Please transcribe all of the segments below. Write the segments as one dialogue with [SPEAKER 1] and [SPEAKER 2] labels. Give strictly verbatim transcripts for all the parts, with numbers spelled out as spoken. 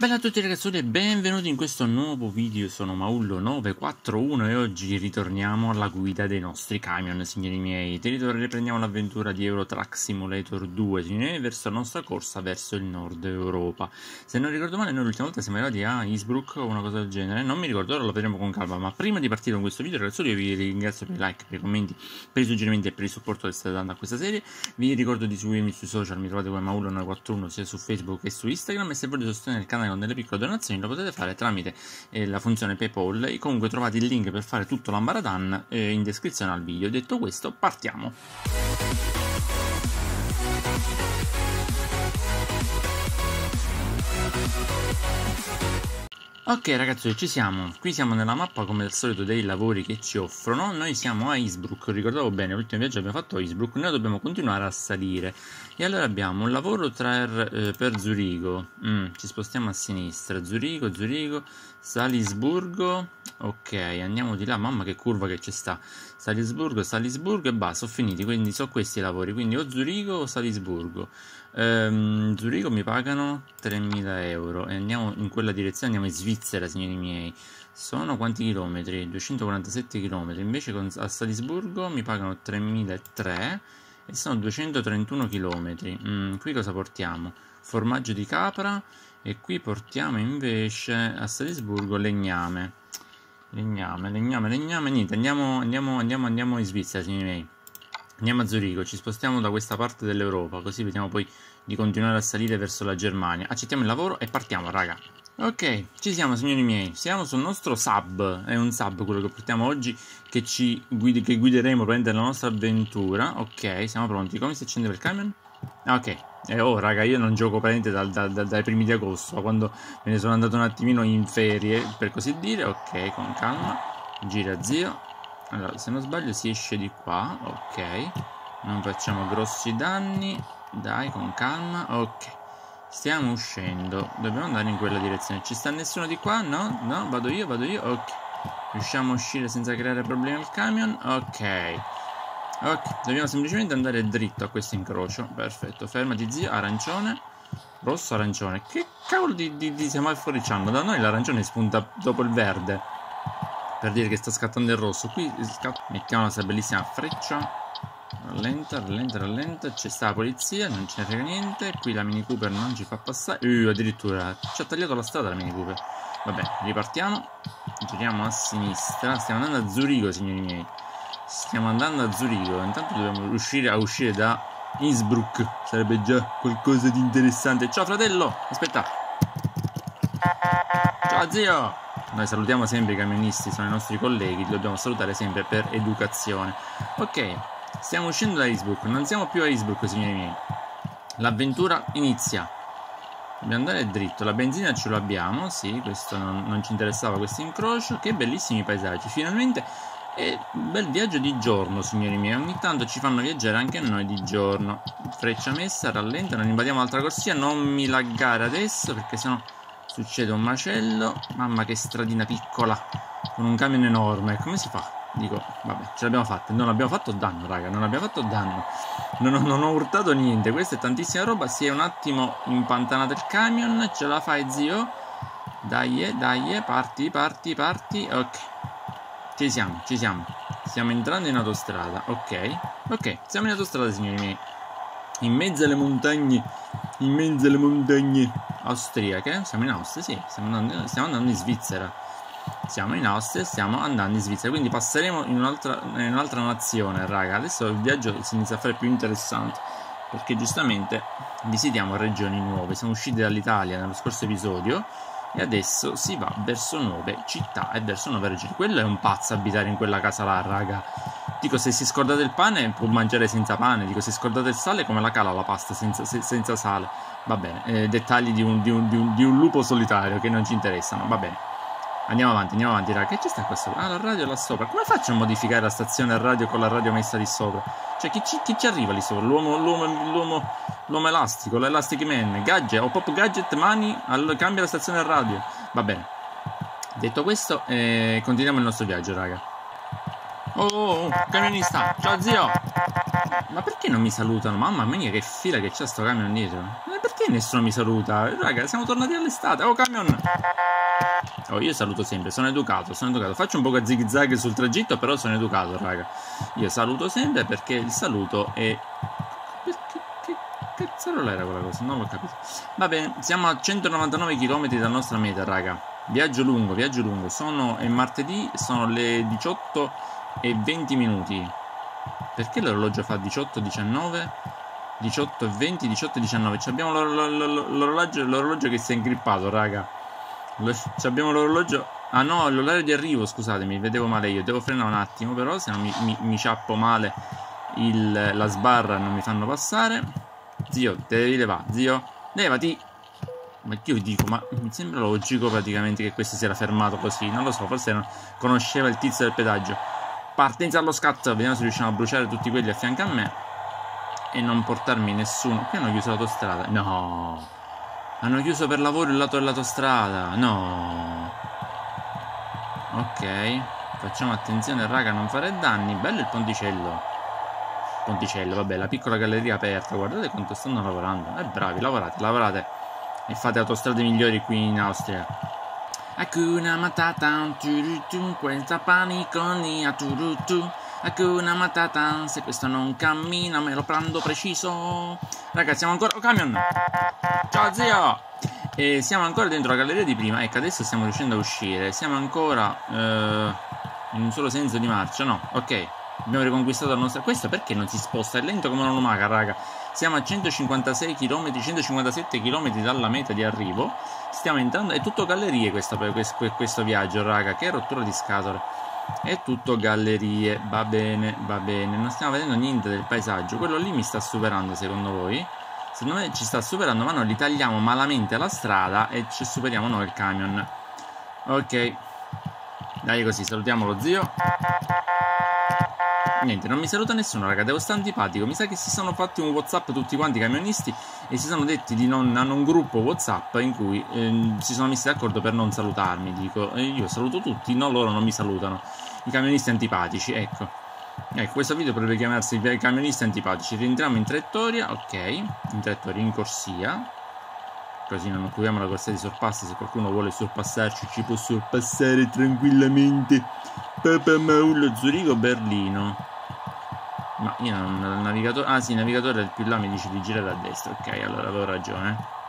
[SPEAKER 1] Bella a tutti ragazzi e benvenuti in questo nuovo video. Sono Maullo nove quattro uno e oggi ritorniamo alla guida dei nostri camion, signori miei. Riprendiamo l'avventura di Euro Truck Simulator due, signori miei, verso la nostra corsa verso il nord Europa. Se non ricordo male, noi l'ultima volta siamo arrivati a Innsbruck o una cosa del genere, non mi ricordo, ora lo vedremo con calma. Ma prima di partire con questo video ragazzi, io vi ringrazio per i like, per i commenti, per i suggerimenti e per il supporto che state dando a questa serie. Vi ricordo di seguirmi sui social, mi trovate come Maullo nove quattro uno sia su Facebook che su Instagram, e se volete sostenere il canale con delle piccole donazioni lo potete fare tramite eh, la funzione PayPal, e comunque trovate il link per fare tutto l'ambaradan eh, in descrizione al video. Detto questo, partiamo. Ok ragazzi, ci siamo, qui siamo nella mappa come al solito dei lavori che ci offrono. Noi siamo a Innsbruck, ricordavo bene, l'ultimo viaggio abbiamo fatto a Innsbruck, noi dobbiamo continuare a salire. E allora abbiamo un lavoro tra, eh, per Zurigo, mm, ci spostiamo a sinistra, Zurigo, Zurigo, Salisburgo, ok, andiamo di là, mamma che curva che ci sta, Salisburgo, Salisburgo e basta, sono finiti, quindi sono questi i lavori, quindi o Zurigo o Salisburgo. ehm, Zurigo mi pagano tremila euro e andiamo in quella direzione, andiamo in Svizzera, signori miei. Sono quanti chilometri? duecentoquarantasette chilometri, invece con, a Salisburgo mi pagano tremilatrecento e sono duecentotrentuno chilometri. Mm, qui cosa portiamo? Formaggio di capra, e qui portiamo invece a Salisburgo legname. Legname, legname, legname, niente, andiamo, andiamo, andiamo, andiamo in Svizzera, signori miei. Andiamo a Zurigo, ci spostiamo da questa parte dell'Europa, così vediamo poi di continuare a salire verso la Germania. Accettiamo il lavoro e partiamo, raga. Ok, ci siamo signori miei, siamo sul nostro sub, è un sub quello che portiamo oggi, che ci guidi, che guideremo per la nostra avventura. Ok, siamo pronti, come si accendeva il camion? Ah, ok, e oh raga, io non gioco praticamente dal, dal, dal, dai primi di agosto, quando me ne sono andato un attimino in ferie, per così dire. Ok, con calma, gira zio. Allora, se non sbaglio si esce di qua, ok, non facciamo grossi danni, dai, con calma, ok. Stiamo uscendo, dobbiamo andare in quella direzione. Ci sta nessuno di qua? No? No? Vado io, vado io, ok. Riusciamo a uscire senza creare problemi al camion? Ok. Ok, dobbiamo semplicemente andare dritto a questo incrocio. Perfetto, fermati zio, arancione. Rosso, arancione. Che cavolo di, di, di semafori c'hanno? Da noi l'arancione spunta dopo il verde, per dire che sta scattando il rosso. Qui mettiamo la nostra bellissima freccia. Rallenta, rallenta, rallenta. C'è sta la polizia, non ce ne frega niente. Qui la Mini Cooper non ci fa passare. Uh, addirittura ci ha tagliato la strada la Mini Cooper. Vabbè, ripartiamo. Giriamo a sinistra. Stiamo andando a Zurigo, signori miei. Stiamo andando a Zurigo. Intanto dobbiamo riuscire a uscire da Innsbruck. Sarebbe già qualcosa di interessante. Ciao fratello, aspetta. Ciao zio. Noi salutiamo sempre i camionisti, sono i nostri colleghi, li dobbiamo salutare sempre per educazione. Ok, stiamo uscendo da Innsbruck, non siamo più a Innsbruck, signori miei. L'avventura inizia. Dobbiamo andare dritto, la benzina ce l'abbiamo, sì, questo non, non ci interessava, questo incrocio. Che bellissimi paesaggi, finalmente è un bel viaggio di giorno, signori miei. Ogni tanto ci fanno viaggiare anche a noi di giorno. Freccia messa, rallenta, non invadiamo l'altra corsia, non mi laggare adesso perché sennò succede un macello. Mamma che stradina piccola con un camion enorme, come si fa? Dico, vabbè, ce l'abbiamo fatta. Non abbiamo fatto danno, raga, non abbiamo fatto danno. Non ho, non ho urtato niente, questa è tantissima roba. Si è un attimo impantanato il camion. Ce la fai zio? Dai, dai, parti, parti, parti. Ok, ci siamo, ci siamo. Stiamo entrando in autostrada, ok. Ok, siamo in autostrada, signori miei. In mezzo alle montagne, in mezzo alle montagne austriache. Siamo in Austria, sì, stiamo andando, stiamo andando in Svizzera. Siamo in Austria e stiamo andando in Svizzera, quindi passeremo in un'altra in un'altra nazione, raga. Adesso il viaggio si inizia a fare più interessante, perché giustamente visitiamo regioni nuove. Siamo usciti dall'Italia nello scorso episodio e adesso si va verso nuove città e verso nuove regioni. Quello è un pazzo abitare in quella casa là, raga. Dico, se si scordate il pane può mangiare senza pane. Dico, se scordate il sale, come la cala la pasta senza, se, senza sale? Va bene, eh, dettagli di un, di, un, di, un, di un lupo solitario che non ci interessano, va bene. Andiamo avanti, andiamo avanti, raga. Che ci sta qua sopra? Ah, la radio là sopra. Come faccio a modificare la stazione radio con la radio messa lì sopra? Cioè, chi ci, chi ci arriva lì sopra? L'uomo, l'uomo, l'uomo, l'uomo elastico, l'elastic man, gadget, o pop gadget money, all, cambia la stazione radio. Va bene. Detto questo, eh, continuiamo il nostro viaggio, raga. Oh, oh, oh, camionista, ciao zio. Ma perché non mi salutano? Mamma mia, che fila che c'è sto camion dietro. Ma perché nessuno mi saluta? Raga, siamo tornati all'estate. Oh, camion! Oh, io saluto sempre, sono educato, sono educato. Faccio un po' a zig zag sul tragitto, però sono educato, raga. Io saluto sempre perché il saluto è... Perché, che cazzarola era quella cosa? Non l'ho capito. Va bene, siamo a centonovantanove chilometri dalla nostra meta, raga. Viaggio lungo, viaggio lungo. Sono... è martedì, sono le diciotto e venti minuti. Perché l'orologio fa diciotto diciannove? diciotto e venti, diciotto e diciannove. Abbiamo l'orologio, l'orologio che si è ingrippato, raga. Abbiamo l'orologio. Ah no, l'orario di arrivo, scusatemi, vedevo male io. Devo frenare un attimo, però, se no mi, mi, mi ciappo male il, la sbarra e non mi fanno passare. Zio, te devi levare, zio. Levati. Ma io dico, ma mi sembra logico praticamente che questo si era fermato così. Non lo so, forse non conosceva il tizio del pedaggio. Partenza allo scatto. Vediamo se riusciamo a bruciare tutti quelli a fianco a me e non portarmi nessuno. Qui hanno chiuso l'autostrada. No, hanno chiuso per lavoro il lato dell'autostrada. No. Ok, facciamo attenzione, raga, a non fare danni. Bello il ponticello. Ponticello, vabbè, la piccola galleria aperta. Guardate quanto stanno lavorando. Eh, bravi, lavorate, lavorate e fate autostrade migliori qui in Austria. Hakuna Matata, turutu, questa paniconia, turutu. Hakuna Matata, se questo non cammina me lo prendo preciso. Ragazzi, siamo ancora... Oh, camion! Ciao, zio! E siamo ancora dentro la galleria di prima. Ecco, adesso stiamo riuscendo a uscire. Siamo ancora eh, in un solo senso di marcia. No, ok. Abbiamo riconquistato la nostra... Questo perché non si sposta? È lento come una lumaca, raga. Siamo a centocinquantasei chilometri, centocinquantasette chilometri dalla meta di arrivo. Stiamo entrando... È tutto gallerie questo, questo, questo viaggio, raga. Che rottura di scatole. È tutto gallerie. Va bene, va bene. Non stiamo vedendo niente del paesaggio. Quello lì mi sta superando, secondo voi? Secondo me ci sta superando, ma noi gli tagliamo malamente la strada e ci superiamo noi il camion. Ok. Dai, così, salutiamo lo zio. Niente, non mi saluta nessuno, raga, devo stare antipatico. Mi sa che si sono fatti un WhatsApp tutti quanti i camionisti e si sono detti di non... hanno un gruppo WhatsApp in cui eh, si sono messi d'accordo per non salutarmi. Dico, e io saluto tutti, no, loro non mi salutano. I camionisti antipatici, ecco. Ecco, questo video potrebbe chiamarsi i camionisti antipatici. Rientriamo in traiettoria, ok. In traiettoria, in corsia. Così non occupiamo la corsia di sorpasso. Se qualcuno vuole sorpassarci ci può sorpassare tranquillamente. Papa Maullo, Zurigo, Berlino. Ma io non... il navigatore... Ah sì, il navigatore del più là mi dice di girare a destra. Ok, allora avevo ragione.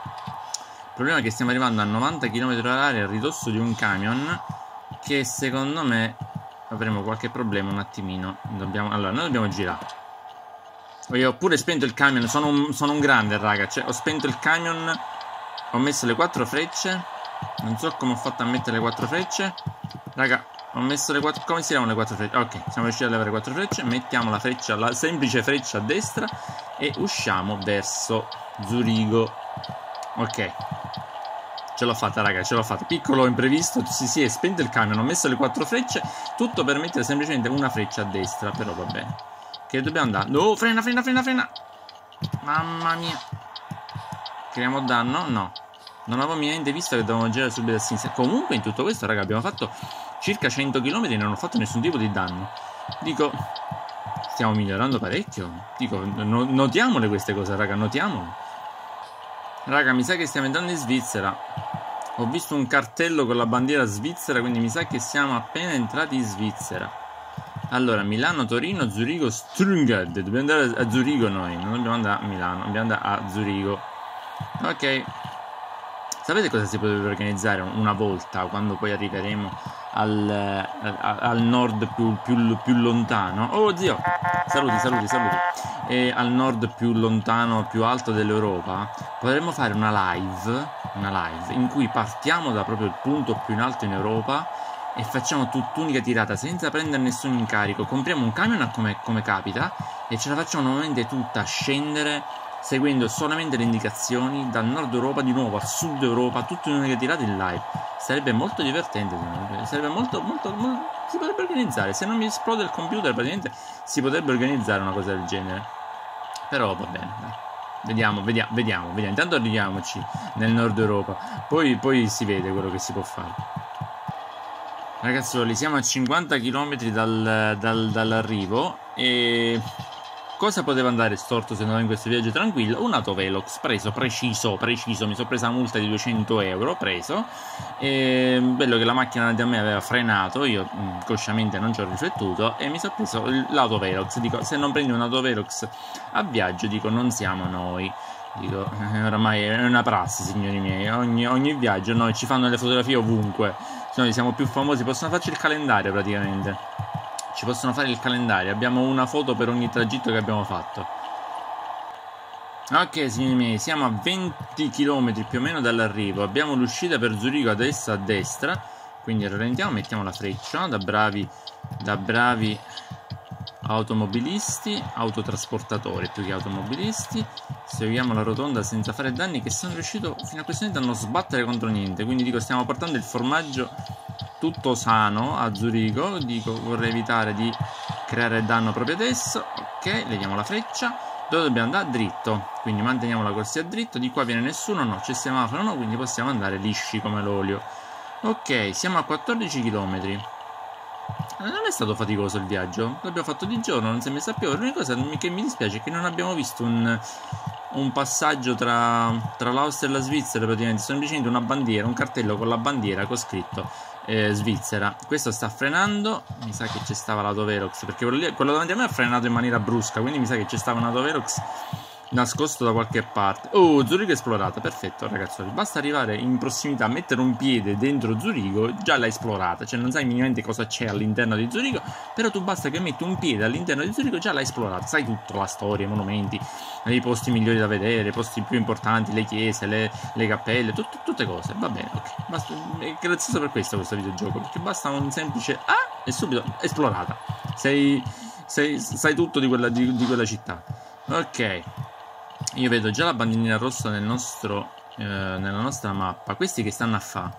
[SPEAKER 1] Il problema è che stiamo arrivando a novanta chilometri orari a ridosso di un camion che secondo me avremo qualche problema un attimino. Dobbiamo... Allora, noi dobbiamo girare. Io ho pure spento il camion. Sono un, sono un grande, raga. Cioè, ho spento il camion. Ho messo le quattro frecce. Non so come ho fatto a mettere le quattro frecce. Raga, ho messo le quattro... Come si levano le quattro frecce? Ok, siamo riusciti a levare quattro frecce. Mettiamo la freccia, la semplice freccia a destra e usciamo verso Zurigo. Ok. Ce l'ho fatta, raga, ce l'ho fatta. Piccolo imprevisto, si, si è spento il camion, ho messo le quattro frecce, tutto per mettere semplicemente una freccia a destra, però va bene. Che dobbiamo andare? No, frena, frena, frena, frena. Mamma mia. Creiamo danno? No. Non avevo niente visto che dovevamo girare subito a sinistra. Comunque in tutto questo, raga, abbiamo fatto circa cento chilometri e non ho fatto nessun tipo di danno. Dico, stiamo migliorando parecchio. Dico, no, notiamole queste cose, raga, notiamole. Raga, mi sa che stiamo entrando in Svizzera. Ho visto un cartello con la bandiera svizzera, quindi mi sa che siamo appena entrati in Svizzera. Allora, Milano, Torino, Zurigo, Strungad. Dobbiamo andare a Zurigo noi, non dobbiamo andare a Milano, dobbiamo andare a Zurigo. Ok. Sapete cosa si potrebbe organizzare una volta, quando poi arriveremo al, al, al nord più, più, più lontano? Oh, zio! Saluti, saluti, saluti. E al nord più lontano, più alto dell'Europa, potremmo fare una live, una live in cui partiamo da proprio il punto più in alto in Europa e facciamo tutt'unica tirata senza prendere nessun incarico. Compriamo un camion come, come capita e ce la facciamo nuovamente tutta a scendere, seguendo solamente le indicazioni dal nord Europa di nuovo al sud Europa, tutto in un'unica tirata in live. Sarebbe molto divertente, sarebbe molto, molto, molto, si potrebbe organizzare. Se non mi esplode il computer, praticamente si potrebbe organizzare una cosa del genere. Però va bene, dai. Vediamo, vediamo, vediamo, vediamo. Intanto arriviamoci nel nord Europa, poi, poi si vede quello che si può fare. Ragazzoli, siamo a cinquanta chilometri dal, dal, dall'arrivo e cosa poteva andare storto se andavo in questo viaggio tranquillo? Un autovelox preso, preciso, preciso, mi sono presa una multa di duecento euro, preso, e bello che la macchina da me aveva frenato, io consciamente non ci ho riflettuto e mi sono preso l'autovelox. Dico, se non prendi un autovelox a viaggio, dico, non siamo noi. Dico, oramai è una prassi, signori miei, ogni, ogni viaggio noi ci fanno le fotografie ovunque, noi siamo più famosi, possono farci il calendario praticamente, ci possono fare il calendario, abbiamo una foto per ogni tragitto che abbiamo fatto. Ok, signori miei, siamo a venti chilometri più o meno dall'arrivo, abbiamo l'uscita per Zurigo adesso a destra, quindi rallentiamo, mettiamo la freccia, da bravi, da bravi automobilisti, autotrasportatori più che automobilisti, seguiamo la rotonda senza fare danni, che sono riuscito fino a questo momento a non sbattere contro niente, quindi dico, stiamo portando il formaggio tutto sano a Zurigo, dico, vorrei evitare di creare danno proprio adesso. Ok, leviamo la freccia, dove dobbiamo andare? Dritto, quindi manteniamo la corsia dritto, di qua viene nessuno, no, c'è semaforo, no, quindi possiamo andare lisci come l'olio. Ok, siamo a quattordici chilometri. Non è stato faticoso il viaggio, l'abbiamo fatto di giorno, non si è messa a piovere. L'unica cosa che mi dispiace è che non abbiamo visto un, un passaggio tra, tra l'Austria e la Svizzera, praticamente semplicemente una bandiera, un cartello con la bandiera con scritto eh, Svizzera. Questo sta frenando, mi sa che c'è stava l'autovelox, perché quello, lì, quello davanti a me ha frenato in maniera brusca, quindi mi sa che c'è stava un autovelox nascosto da qualche parte. Oh, Zurigo esplorata, perfetto ragazzoli, basta arrivare in prossimità, mettere un piede dentro Zurigo, già l'hai esplorata, cioè non sai minimamente cosa c'è all'interno di Zurigo, però tu basta che metti un piede all'interno di Zurigo, già l'hai esplorata, sai tutto, la storia, i monumenti, i posti migliori da vedere, i posti più importanti, le chiese, le, le cappelle, tut, tutte cose, va bene, ok, basta, è grazioso per questo questo videogioco, perché basta un semplice ah e subito esplorata, sei, sei, sai tutto di quella, di, di quella città. Ok, io vedo già la bandierina rossa nel nostro, eh, nella nostra mappa. Questi che stanno a fa?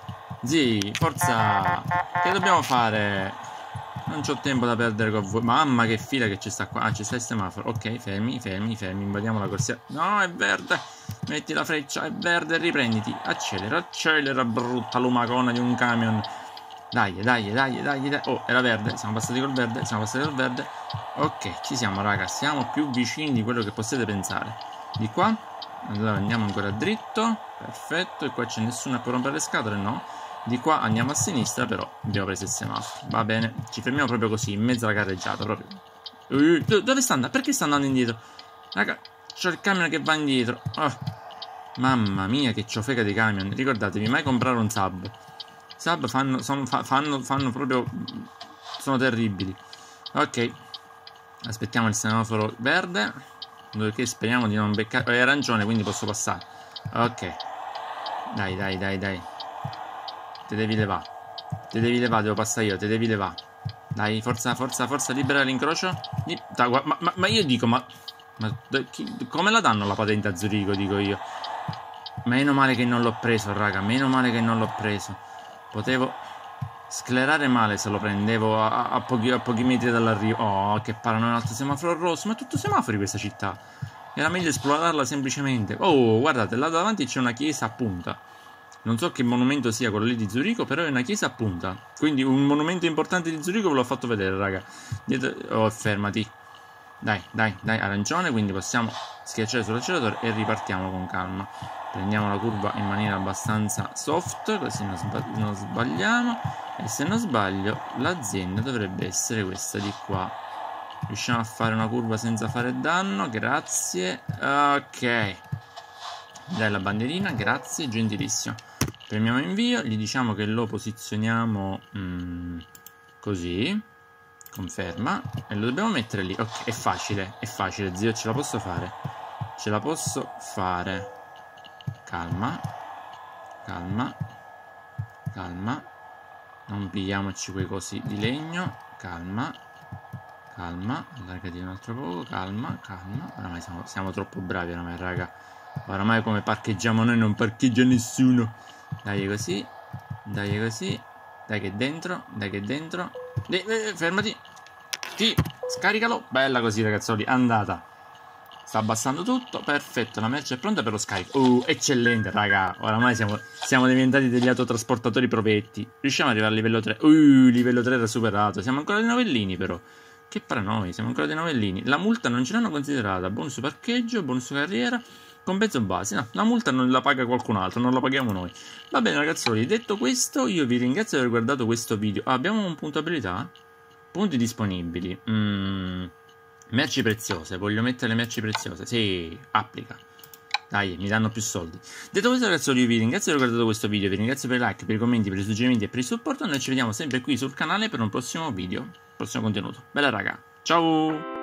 [SPEAKER 1] Zii, forza! Che dobbiamo fare? Non c'ho tempo da perdere con voi. Mamma che fila che ci sta qua. Ah, ci sta il semaforo. Ok, fermi, fermi, fermi. Invadiamo la corsia. No, è verde. Metti la freccia, è verde. Riprenditi. Accelera, accelera, brutta lumacona di un camion. Dai, dai, dai, dai, dai. Oh, era verde. Siamo passati col verde. Siamo passati col verde. Ok, ci siamo, raga. Siamo più vicini di quello che potete pensare. Di qua. Allora andiamo ancora dritto. Perfetto. E qua c'è nessuno per rompere le scatole, no? Di qua andiamo a sinistra, però abbiamo preso il semaforo. Va bene. Ci fermiamo proprio così, in mezzo alla carreggiata, proprio. Uh, dove sta andando? Perché sta andando indietro? Raga, c'ho il camion che va indietro. Oh. Mamma mia, che ciofeca di camion. Ricordatevi, mai comprare un sub. Sub fanno, sono, fa, fanno, fanno proprio, sono terribili. Ok, aspettiamo il semaforo verde, dove speriamo di non beccare. È arancione, quindi posso passare. Ok, dai, dai, dai, dai. Te devi levare. Te devi levare, devo passare io, te devi levare. Dai, forza, forza, forza, libera l'incrocio. Ma, ma, ma io dico, ma, ma chi, come la danno la patente a Zurigo, dico io. Meno male che non l'ho preso, raga, meno male che non l'ho preso. Potevo sclerare male se lo prendevo a, a, pochi, a pochi metri dall'arrivo. Oh, che parano un altro semaforo rosso. Ma è tutto semafori questa città. Era meglio esplorarla semplicemente. Oh, guardate, là davanti c'è una chiesa a punta. Non so che monumento sia quello lì di Zurigo, però è una chiesa a punta. Quindi un monumento importante di Zurigo ve l'ho fatto vedere, raga. Oh, fermati. Dai, dai, dai, arancione, quindi possiamo schiacciare sull'acceleratore e ripartiamo con calma. Prendiamo la curva in maniera abbastanza soft, così non, sbag non sbagliamo. E se non sbaglio, l'azienda dovrebbe essere questa di qua. Riusciamo a fare una curva senza fare danno, grazie. Ok. Dai la bandierina, grazie, gentilissimo. Premiamo invio, gli diciamo che lo posizioniamo mm, così. Conferma. E lo dobbiamo mettere lì. Ok, è facile, è facile, zio, ce la posso fare. Ce la posso fare. Calma, calma, calma, non pigliamoci quei cosi di legno, calma, calma, allargati un altro poco, calma, calma, oramai siamo, siamo troppo bravi oramai, raga, oramai come parcheggiamo noi non parcheggia nessuno, dai così, dai così, dai che dentro, dai che dentro, dai, eh, fermati, sì, scaricalo, bella così ragazzoli, andata. Sta abbassando tutto, perfetto, la merce è pronta per lo scarico. Uh, eccellente, raga. Oramai siamo, siamo diventati degli autotrasportatori provetti. Riusciamo ad arrivare a livello tre. Uh, livello tre era superato. Siamo ancora dei novellini, però. Che paranoia, siamo ancora dei novellini. La multa non ce l'hanno considerata. Bonus parcheggio, bonus carriera, compenso base. No, la multa non la paga qualcun altro, non la paghiamo noi. Va bene ragazzoli, detto questo, io vi ringrazio di aver guardato questo video. Ah, abbiamo un punto abilità? Punti disponibili. Mm, merci preziose, voglio mettere le merci preziose. Sì, applica. Dai, mi danno più soldi. Detto questo ragazzi, io vi ringrazio di aver guardato questo video, vi ringrazio per i like, per i commenti, per i suggerimenti e per il supporto. Noi ci vediamo sempre qui sul canale per un prossimo video, prossimo contenuto. Bella raga, ciao!